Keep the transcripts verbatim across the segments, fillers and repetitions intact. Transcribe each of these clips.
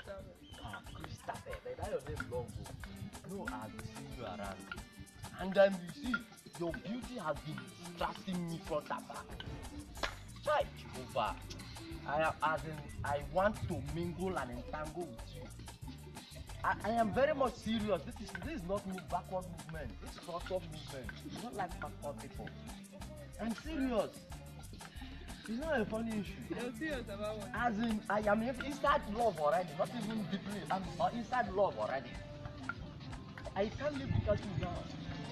Ah, Christopher, but that your name long ago. No, I've seen you around. And then you see, your beauty has been distracting me front and back. Try over. I am as in I want to mingle and entangle with you. I, I am very much serious. This is this is not move backward movement. This is forward movement. It's not like backward people. I'm serious. It's not a funny issue. You're serious about what? As in, I am inside love already, not even deeply. I'm uh, inside love already. I can't live without you now.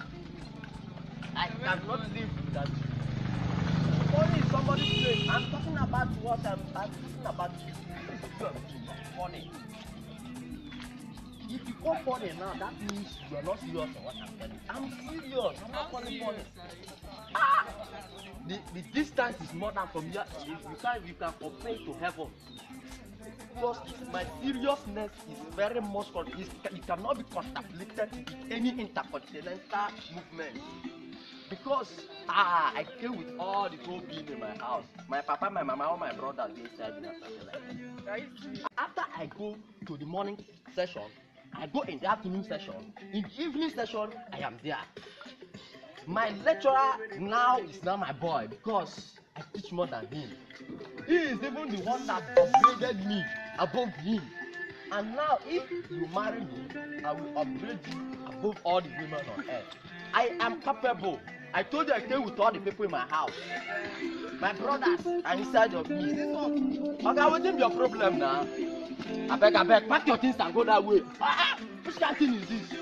I cannot live without you. Money is somebody's place. I'm talking about what I'm, I'm talking about you. Funny. If you call funny now, that means you are not serious on what I'm telling you. I'm serious. I'm not calling funny. Ah! The, the distance is more than from here. You can you can compare it to heaven. Because my seriousness is very much it cannot be contemplated with any intercontinental movement. Because ah, I came with all the whole being in my house. My papa, my mama, all my brothers they inside me and something like that. After I go to the morning session, I go in the afternoon session. In the evening session, I am there. My lecturer now is now my boy because I teach more than him. He is even the one that upgraded me above him. And now if you marry me, I will upgrade you above all the women on earth. I am capable. I told you I came with all the people in my house. My brothers are inside of me. Okay, what is your problem now? I beg, I beg, pack your things and go that way. Ah, which kind of thing is this?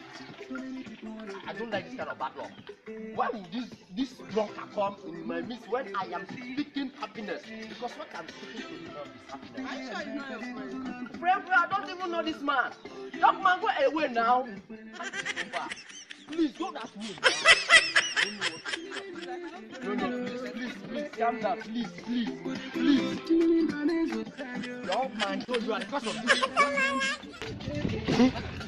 I don't like this kind of bad luck. Why would this this drunker come in my midst when I am speaking happiness? Because what I'm speaking to you now is happiness. Are you sure you know your friend? Friend, I don't even know this man. That man, go away now. Please go that way. No, no, please, please, please, calm down, please, please, please. Your man told you are the cause of this.